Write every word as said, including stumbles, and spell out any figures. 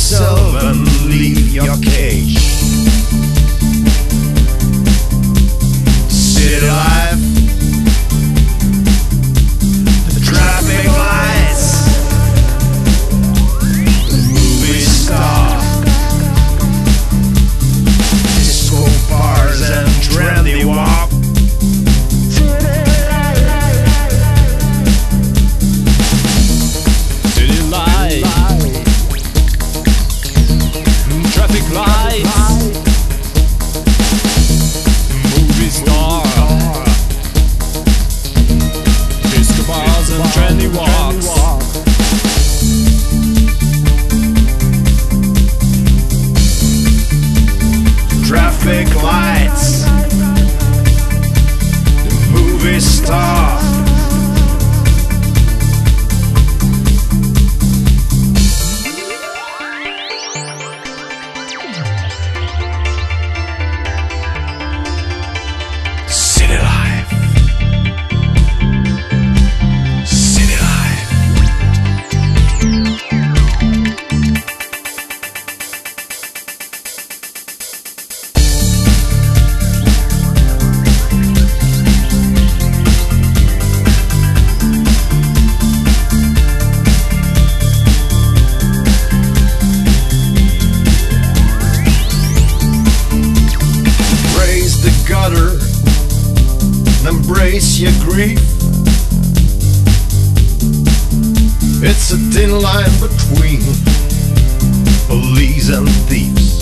yourself and leave your cage. City life, the traffic lights, the movie star, disco bars and trendy walk. City lights, traffic lights, movie star, disco bars and trendy walks. Traffic lights, the movie star, city life, city life. Raise the gutter, embrace your grief. It's a thin line between police and thieves.